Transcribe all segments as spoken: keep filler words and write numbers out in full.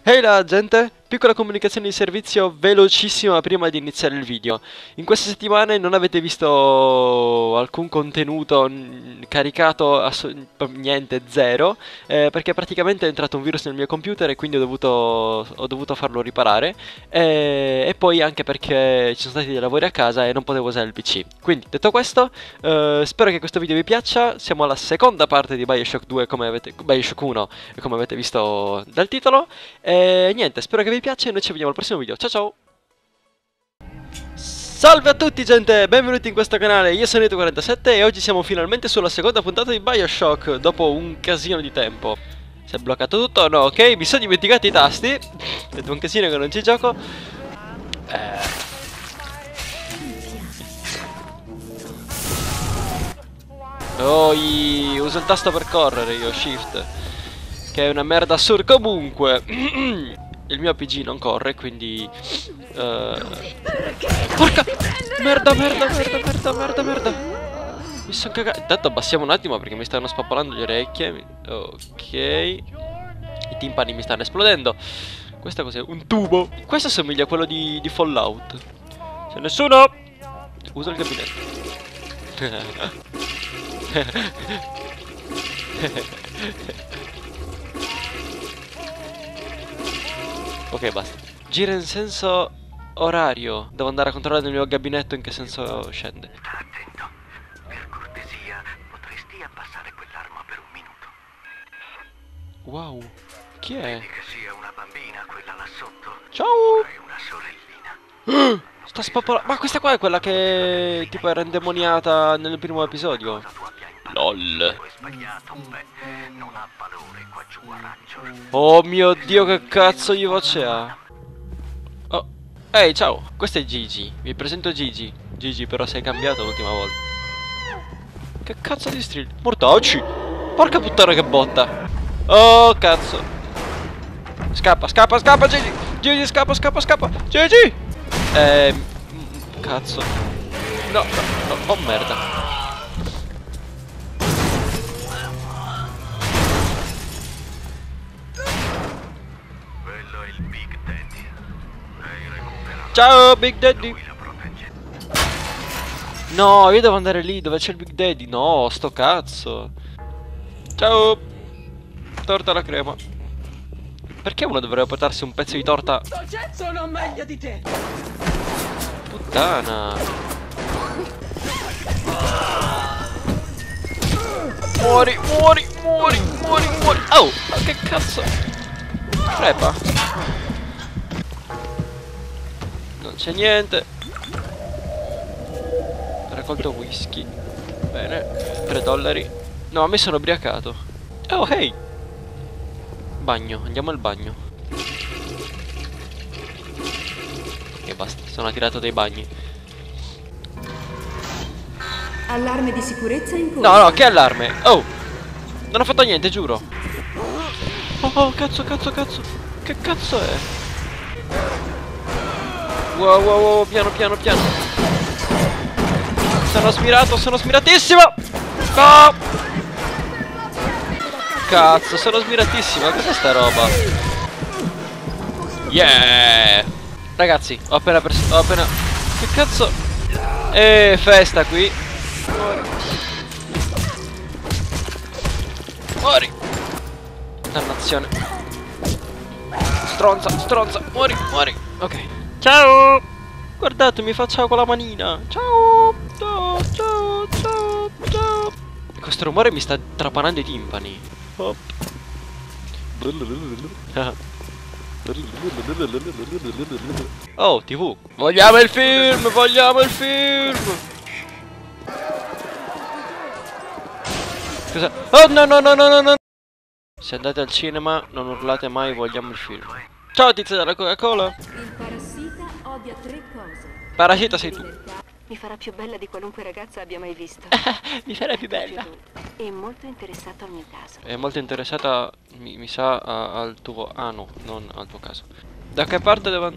Ehi là gente, piccola comunicazione di servizio velocissima prima di iniziare il video. In queste settimane non avete visto alcun contenuto n- caricato, asso- niente, zero, eh, perché praticamente è entrato un virus nel mio computer e quindi ho dovuto, ho dovuto farlo riparare, e, e poi anche perché ci sono stati dei lavori a casa e non potevo usare il P C. Quindi detto questo, eh, spero che questo video vi piaccia. Siamo alla seconda parte di BioShock due, come avete, BioShock uno, come avete visto dal titolo. E niente, spero che vi piaccia e noi ci vediamo al prossimo video. Ciao ciao! Salve a tutti gente, benvenuti in questo canale, io sono Neto quarantasette e oggi siamo finalmente sulla seconda puntata di BioShock dopo un casino di tempo. Si è bloccato tutto? No, ok, mi sono dimenticato i tasti. È un casino che non ci gioco. Eh... Oh, uso il tasto per correre io, shift. Che è una merda assurda. Comunque il mio P G non corre, quindi uh... porca merda, merda, merda, merda, merda, merda. Mi sono cagato. Intanto abbassiamo un attimo perché mi stanno spappolando le orecchie. Ok, i timpani mi stanno esplodendo. Questa cos'è? Un tubo. Questo assomiglia a quello di, di Fallout. C'è nessuno? Uso il gabinetto. Ok, basta. Gira in senso orario. Devo andare a controllare nel mio gabinetto in che senso scende. Sta attento. Per cortesia, potresti abbassare quell'arma per un minuto. Wow. Chi è? Vedi che sia una bambina quella là sotto? Ciao! È una sorellina. Sta spapolando. Ma questa qua è quella che tipo era indemoniata nel primo episodio. LOL. Non ha valore qua giù a raggio. Oh mio Dio, che cazzo di voce ha? Oh. Ehi, ciao. Questo è Gigi. Vi presento Gigi. Gigi, però sei cambiato l'ultima volta. Che cazzo di strillo? Mortacci. Porca puttana che botta. Oh, cazzo. Scappa, scappa, scappa, Gigi. Gigi, scappa, scappa, scappa. Gigi. Ehm, cazzo. No, no, no, oh merda. Quello è il Big Daddy. Hai recuperato. Ciao, Big Daddy. Lui la protegge. No, io devo andare lì dove c'è il Big Daddy. No, sto cazzo. Ciao. Torta alla crema. Perché uno dovrebbe portarsi un pezzo di torta? Sono meglio di te. Puttana. Muori, muori, muori, muori, muori. Oh, ma che cazzo. Crepa. Non c'è niente. Raccolto whisky. Bene. tre dollari. No, a me sono ubriacato. Oh, hey. Bagno, andiamo al bagno. E basta, sono tirato dai bagni. Allarme di sicurezza in corso. No, no, che allarme? Oh! Non ho fatto niente, giuro. Oh, oh, cazzo, cazzo, cazzo. Che cazzo è? Wow, wow, wow, piano, piano, piano. Sono smirato, sono smiratissimo! No! Cazzo, sono smiratissimo. Cos'è sta roba? Yeah! Ragazzi, ho appena perso. Ho appena. Che cazzo? Eh, festa qui. Muori. Muori. Dannazione. Stronza, stronza. Muori, muori. Ok. Ciao. Guardate, mi faccio con la manina. Ciao. Ciao, ciao, ciao, ciao. Questo rumore mi sta trapanando i timpani. Hop. Oh, tivù. Vogliamo il film, vogliamo il film. Cosa? Oh no no no no no no. Se andate al cinema non urlate mai vogliamo il film. Ciao tizia della Coca-Cola. Il parassita odia tre cose. Parasita sei tu. Mi farà più bella di qualunque ragazza abbia mai visto. Mi farà più bella. E molto interessato al mio caso. È molto interessata, mi, mi sa, a, al tuo ano, non al tuo caso. Da che parte devo...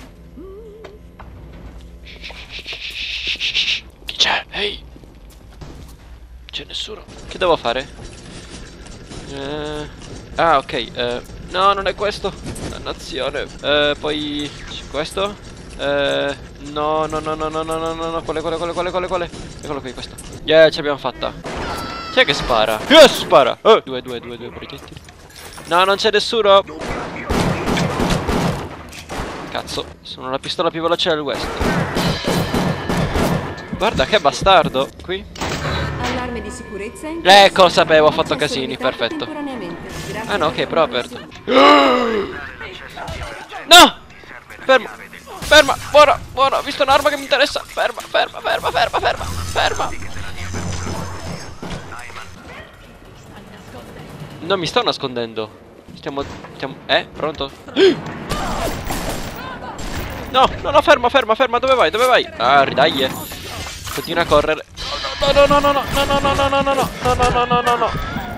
Chi c'è? Ehi! C'è nessuno. Che devo fare? Eh... Ah, ok. Eh... No, non è questo. Dannazione. Eh, poi questo. Eh, no, no, no, no, no, no, no, no, no, quale, quale, quale, quale, quale, quale? Eccolo qui, questo. Yeah, ce l'abbiamo fatta. Chi è che spara? Yes, spara. Oh. Due, due, due, due proiettili. No, non c'è nessuno. Cazzo, sono la pistola più veloce del West. Guarda che bastardo. Qui. Allarme di sicurezza in Ecco, lo sapevo, ho fatto casini, perfetto. Ah no, ok, però ho aperto. No! Ferma! Ferma! Buona! Buona! Ho visto un'arma che mi interessa! Ferma! Ferma! Ferma! Ferma! Ferma! Ferma! Non mi sto nascondendo. Stiamo... stiamo... Eh? Pronto? No! No, no, ferma, ferma, ferma! Dove vai? Dove vai? Ah, ridai! Continua a correre. No, no, no, no, no, no, no, no, no, no, no, no, no, no, no, no, no.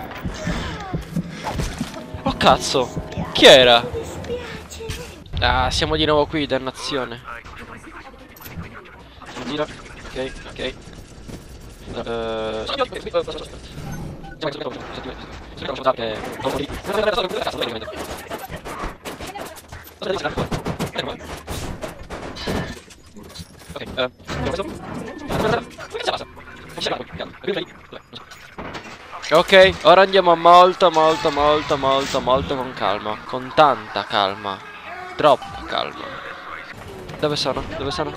Oh, cazzo! Chi era? Ah, siamo di nuovo qui, dannazione. Gira. Ok, ok. Ok, ora andiamo molto, molto, molto, molto, molto con calma. Con tanta calma. Troppa calma. Dove sono? Dove sono?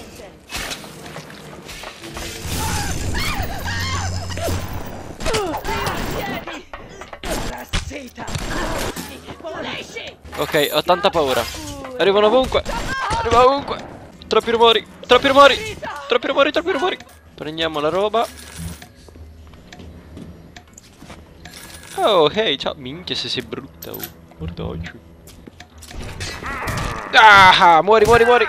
Ok, ho tanta paura. Arrivano ovunque. Arrivano ovunque. Troppi rumori. Troppi rumori. Troppi rumori, troppi rumori. Prendiamo la roba. Oh, hey, ciao. Minchia se sei brutta. Oh, guardacci. Ah, muori, muori, muori.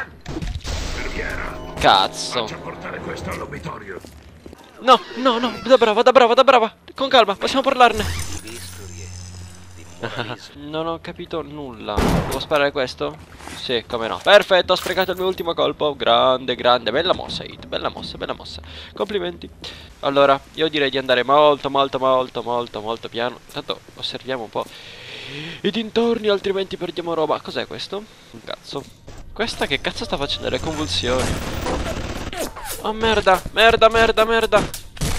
Cazzo. No, no, no, da brava, da brava, da brava. Con calma, possiamo parlarne. Non ho capito nulla. Devo sparare questo? Sì, come no. Perfetto, ho sprecato il mio ultimo colpo. Grande, grande, bella mossa, Hit. Bella mossa, bella mossa. Complimenti. Allora, io direi di andare molto, molto, molto, molto, molto piano. Intanto osserviamo un po' i dintorni, altrimenti perdiamo roba. Cos'è questo? Un cazzo. Questa che cazzo sta facendo le convulsioni? Oh merda, merda, merda, merda.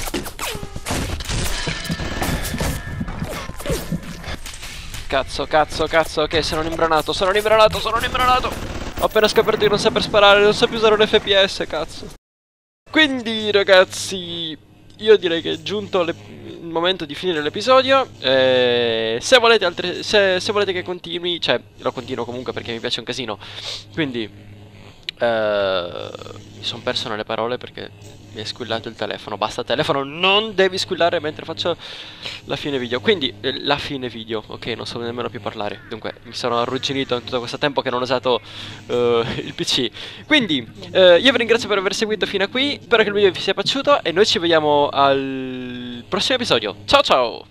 Cazzo, cazzo, cazzo. Ok, sono imbranato, sono imbranato, sono imbranato. Ho appena scoperto di non saper sparare, non so più usare un F P S, cazzo. Quindi ragazzi, io direi che è giunto le... il momento di finire l'episodio. eh, Se volete altre... se, se volete che continui, cioè lo continuo comunque perché mi piace un casino. Quindi eh, mi sono perso nelle parole perché mi è squillato il telefono. Basta telefono, non devi squillare mentre faccio la fine video. Quindi eh, la fine video, ok, non so nemmeno più parlare. Dunque mi sono arrugginito in tutto questo tempo che non ho usato uh, il P C. Quindi uh, io vi ringrazio per aver seguito fino a qui. Spero che il video vi sia piaciuto e noi ci vediamo al prossimo episodio. Ciao ciao.